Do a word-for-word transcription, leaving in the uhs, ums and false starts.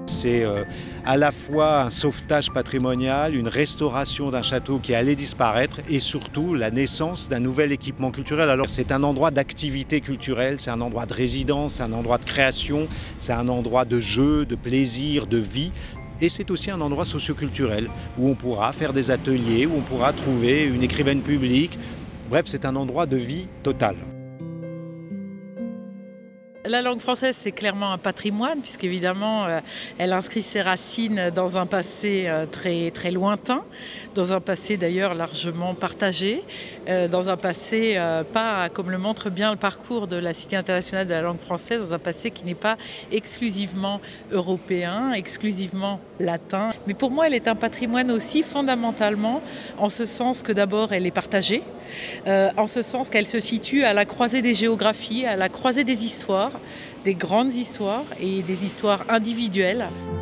C'est euh, à la fois un sauvetage patrimonial, une restauration d'un château qui allait disparaître et surtout la naissance d'un nouvel équipement culturel. Alors c'est un endroit d'activité culturelle, c'est un endroit de résidence, c'est un endroit de création, c'est un endroit de jeu, de plaisir, de vie. Et c'est aussi un endroit socioculturel où on pourra faire des ateliers, où on pourra trouver une écrivaine publique. Bref, c'est un endroit de vie totale. La langue française, c'est clairement un patrimoine, puisqu'évidemment, euh, elle inscrit ses racines dans un passé euh, très, très lointain, dans un passé d'ailleurs largement partagé, euh, dans un passé euh, pas, comme le montre bien le parcours de la Cité internationale de la langue française, dans un passé qui n'est pas exclusivement européen, exclusivement latin. Mais pour moi, elle est un patrimoine aussi fondamentalement, en ce sens que d'abord, elle est partagée, euh, en ce sens qu'elle se situe à la croisée des géographies, à la croisée des histoires, des grandes histoires et des histoires individuelles.